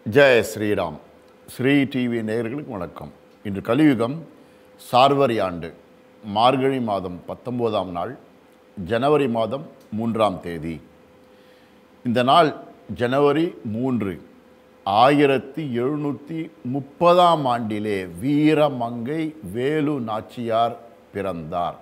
ஜெய ஸ்ரீராம். ஸ்ரீ டிவி நேயர்களுக்கு வணக்கம். இன்று கலியுகம் சார்வரி ஆண்டு மார்கழி மாதம் 19ஆம் நாள், ஜனவரி மாதம் 3ஆம் தேதி. இந்த நாள் ஜனவரி 3 1730ஆம் ஆண்டிலே வீரமங்கை வேலு நாச்சியார் பிறந்தார்.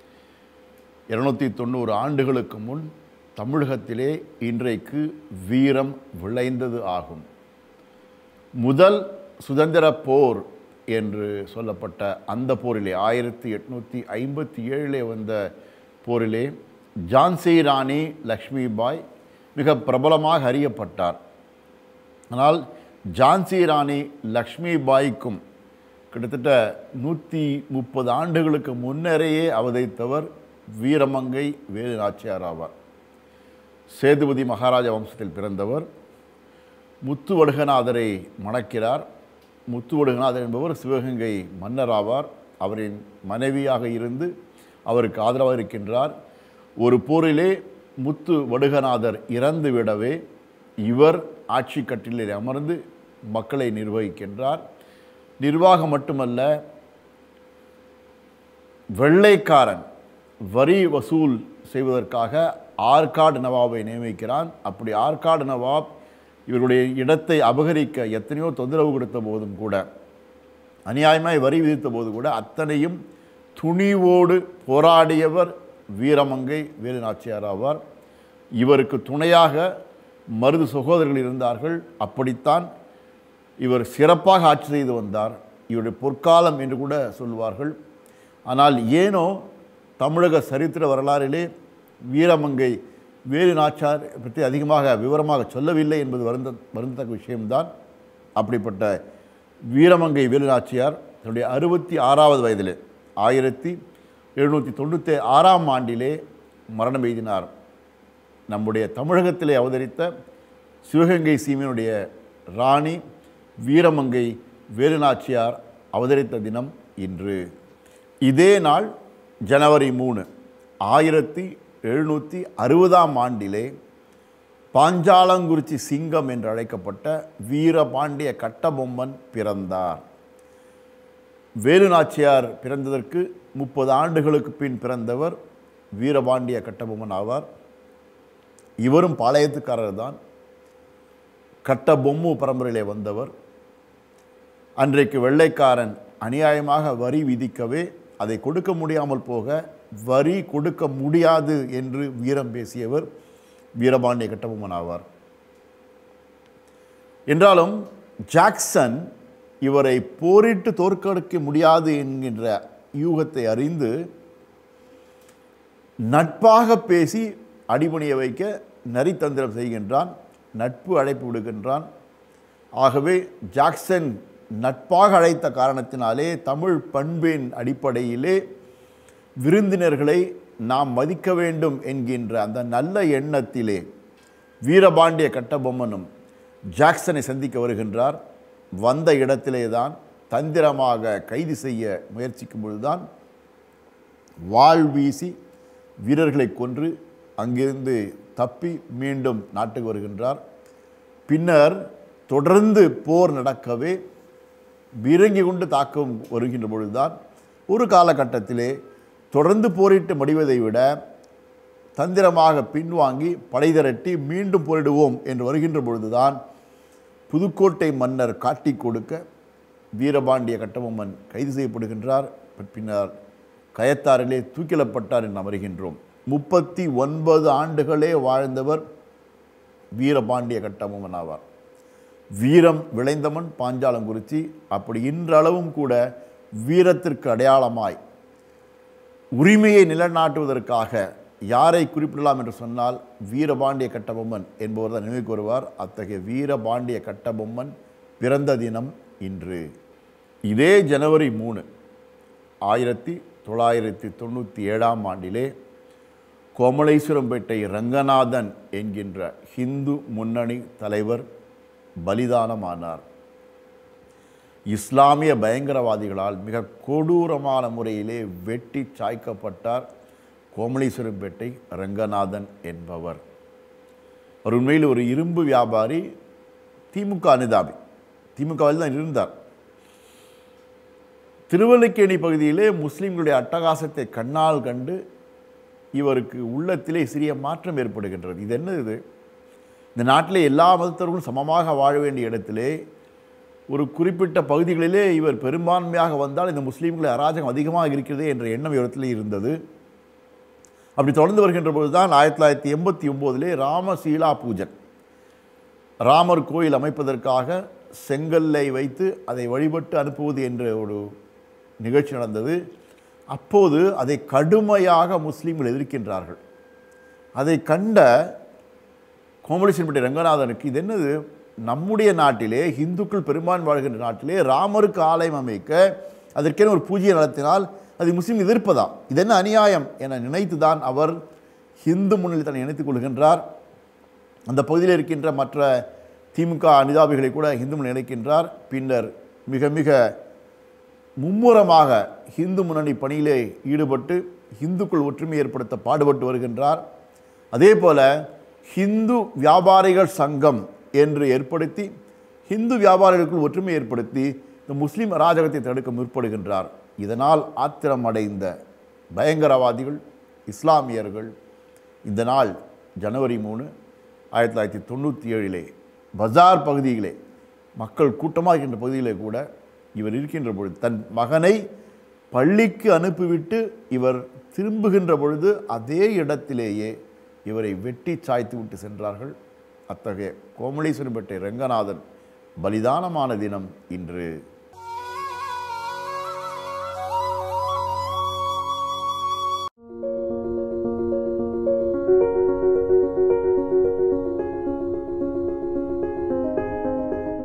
290 ஆண்டுகளுக்கு முன் தமிழகத்திலே இன்றைக்கு வீரம் விளைந்தது ஆகும். முதல் சுதந்திர போர் என்று சொல்லப்பட்ட அந்த போரிலே 1857 வந்த போரிலே ஜான்சி ராணி லக்ஷ்மிபாய் மிக பிரபலமாக அறியப்பட்டார். ஆனால் ஜான்சி ராணி லக்ஷ்மிபாய்க்கும் கிட்டத்தட்ட 130 ஆண்டுகளுக்கு முன்னரேயே அவதரித்தவர் வீரமங்கை வேலு நாச்சியார் ஆவார். சேதுபதி மகாராஜா வம்சத்தில் பிறந்தவர். முத்துவடுகநாதரை மணக்கிறார். முத்துவடுகநாதர் என்பவர் சிவகங்கை மன்னர் ஆவார். அவரின் மனைவியாக இருந்து அவருக்கு ஆதரவாக இருக்கின்றார். ஒரு போரிலே முத்துவடுகநாதர் இறந்து விடவே இவர் ஆட்சி கட்டிலில் அமர்ந்து மக்களை நிர்வகிக்கின்றார். நிர்வாகம் மட்டுமல்ல, வெள்ளைக்காரன் வரி வசூல் செய்வதற்காக ஆற்காடு நவாபை நியமிக்கிறான். அப்படி ஆற்காடு நவாப் இவருடைய இடத்தை அபகரிக்க எத்தனையோ தொந்தரவு கொடுத்த போதும் கூட, அநியாயமாய் வரி விதித்த போது கூட அத்தனையும் துணிவோடு போராடியவர் வீரமங்கை வேலு நாச்சியார் ஆவார். இவருக்கு துணையாக மருது சகோதரர்கள் இருந்தார்கள். அப்படித்தான் இவர் சிறப்பாக ஆட்சி செய்து வந்தார். இவருடைய பொற்காலம் என்று கூட சொல்வார்கள். ஆனால் ஏனோ தமிழக சரித்திர வரலாறிலே வீரமங்கை வேலு நாச்சியார் பற்றி அதிகமாக விவரமாக சொல்லவில்லை என்பது வருந்தத்தக்க விஷயம்தான். அப்படிப்பட்ட வீரமங்கை வேலு நாச்சியார் தன்னுடைய 66வது வயதிலே 1796ஆம் ஆண்டிலே மரணம் எய்தினார். நம்முடைய தமிழகத்திலே அவதரித்த சிவகங்கை சீமையினுடைய ராணி வீரமங்கை வேலு நாச்சியார் அவதரித்த தினம் இன்று. இதே நாள் ஜனவரி 3 1760ஆம் ஆண்டிலே பாஞ்சாலங்குறிச்சி சிங்கம் என்று அழைக்கப்பட்ட வீரபாண்டிய கட்டபொம்மன் பிறந்தார். வேலு நாச்சியார் பிறந்ததற்கு 30 ஆண்டுகளுக்கு பின் பிறந்தவர் வீரபாண்டிய கட்டபொம்மன் ஆவார். இவரும் பாளையத்துக்காரர் தான். கட்டபொம்மு பரம்பரையிலே வந்தவர். அன்றைக்கு வெள்ளைக்காரன் அநியாயமாக வரி விதிக்கவே அதை கொடுக்க முடியாமல் போக வரி கொடுக்க முடியாது என்று வீரம் பேசியவர் வீரபாண்டிய கட்டபொம்மன் ஆவார். என்றாலும் ஜாக்சன் இவரை போரிட்டு தோற்கடிக்க முடியாது என்கின்ற யூகத்தை அறிந்து நட்பாக பேசி அடிபணிய வைக்க நரித்தந்திரம் செய்கின்றான். நட்பு அழைப்பு விடுகின்றான். ஆகவே ஜாக்சன் நட்பாக அழைத்த காரணத்தினாலே தமிழ் பண்பின் அடிப்படையிலே விருந்தினர்களை நாம் மதிக்க வேண்டும் என்கின்ற அந்த நல்ல எண்ணத்திலே வீரபாண்டிய கட்டபொம்மனும் ஜாக்சனை சந்திக்க வருகின்றார். வந்த இடத்திலே தான் தந்திரமாக கைது செய்ய முயற்சிக்கும் பொழுதுதான் வாள் வீசி வீரர்களை கொன்று அங்கிருந்து தப்பி மீண்டும் நாட்டுக்கு வருகின்றார். பின்னர் தொடர்ந்து போர் நடக்கவே பீரங்கி கொண்டு தாக்கம் வருகின்ற பொழுதுதான் ஒரு காலகட்டத்திலே தொடர்ந்து போரிட்டு மடிவதை விட தந்திரமாக பின்வாங்கி படை திரட்டி மீண்டும் போரிடுவோம் என்று வருகின்ற பொழுதுதான் புதுக்கோட்டை மன்னர் காட்டி கொடுக்க வீரபாண்டிய கட்டபொம்மன் கைது செய்யப்படுகின்றார். பின்னர் கயத்தாரிலே தூக்கிலப்பட்டார் என்று நாம் அறிகின்றோம். 39 ஆண்டுகளே வாழ்ந்தவர் வீரபாண்டிய கட்டபொம்மன் ஆவார். வீரம் விளைந்தவன் பாஞ்சாலங்குறிச்சி. அப்படி இன்றளவும் கூட வீரத்திற்கு அடையாளமாய் உரிமையை நிலைநாட்டுவதற்காக யாரை குறிப்பிடலாம் என்று சொன்னால் வீரபாண்டிய கட்டபொம்மன் என்பவர் தான் நினைவுக்கு வருவார். அத்தகைய வீரபாண்டிய கட்டபொம்மன் பிறந்த தினம் இன்று. இதே ஜனவரி 3 1997ஆம் ஆண்டிலே கோமலேஸ்வரம்பேட்டை ரங்கநாதன் என்கின்ற ஹிந்து முன்னணி தலைவர் பலிதானமானார். இஸ்லாமிய பயங்கரவாதிகளால் மிக கொடூரமான முறையிலே வெட்டி சாய்க்கப்பட்டார் கோமலேஸ்வரம்பேட்டை ரங்கநாதன் என்பவர். அவர் உண்மையில் ஒரு இரும்பு வியாபாரி. திமுக அனுதாபி, திமுகவில் தான் இருந்தார். திருவல்லிக்கேணி பகுதியிலே முஸ்லீம்களுடைய அட்டகாசத்தை கண்ணால் கண்டு இவருக்கு உள்ளத்திலே சிறிய மாற்றம் ஏற்படுகின்றது. இது என்ன இது? இந்த நாட்டிலே எல்லா மதத்தவர்களும் சமமாக வாழ வேண்டிய இடத்திலே ஒரு குறிப்பிட்ட பகுதிகளிலே இவர் பெரும்பான்மையாக வந்தால் இந்த முஸ்லீம்களை அராஜகம் அதிகமாக இருக்கிறதே என்ற எண்ணம் இவரத்திலே இருந்தது. அப்படி தொடர்ந்து வருகின்ற பொழுது தான் 1989 ராமசீலா பூஜன், ராமர் கோயில் அமைப்பதற்காக செங்கல்லை வைத்து அதை வழிபட்டு அனுப்புவது என்ற ஒரு நிகழ்ச்சி நடந்தது. அப்போது அதை கடுமையாக முஸ்லீம்கள் எதிர்க்கின்றார்கள். அதை கண்ட கோமலேஸ்வரன்பட்டி ரங்கநாதனுக்கு இது என்னது, நம்முடைய நாட்டிலே இந்துக்கள் பெரும்பான்மை வாழ்கின்ற நாட்டிலே ராமருக்கு ஆலயம் அமைக்க அதற்கென ஒரு பூஜையை நடத்தினால் அது முஸ்லீம் எதிர்ப்பதா, இது என்ன அநியாயம் என நினைத்து தான் அவர் ஹிந்து முன்னணி தன்னை இணைத்துக் கொள்கின்றார். அந்த பகுதியில் இருக்கின்ற மற்ற திமுக அனுதாபிகளை கூட ஹிந்து முன்னணி இணைக்கின்றார். பின்னர் மிக மிக மும்முரமாக ஹிந்து முன்னணி பணியிலே ஈடுபட்டு ஹிந்துக்கள் ஒற்றுமை ஏற்படுத்த பாடுபட்டு வருகின்றார். அதே போல ஹிந்து வியாபாரிகள் சங்கம் என்று ஏற்படுத்தி ஹிந்து வியாபாரிகளுக்குள் ஒற்றுமை ஏற்படுத்தி இந்த முஸ்லீம் அராஜகத்தை தடுக்க முற்படுகின்றார். இதனால் ஆத்திரம் அடைந்த பயங்கரவாதிகள் இஸ்லாமியர்கள் இந்த நாள் ஜனவரி 3, 1997 பஜார் பகுதியிலே மக்கள் கூட்டமாக இருக்கின்ற பகுதியிலே கூட இவர் இருக்கின்ற பொழுது தன் மகனை பள்ளிக்கு அனுப்பிவிட்டு இவர் திரும்புகின்ற பொழுது அதே இடத்திலேயே இவரை வெட்டி சாய்த்து விட்டு சென்றார்கள். அத்தகைய கோமலேஸ்வரன்பட்டி ரங்கநாதன் பலிதானமான தினம் இன்று.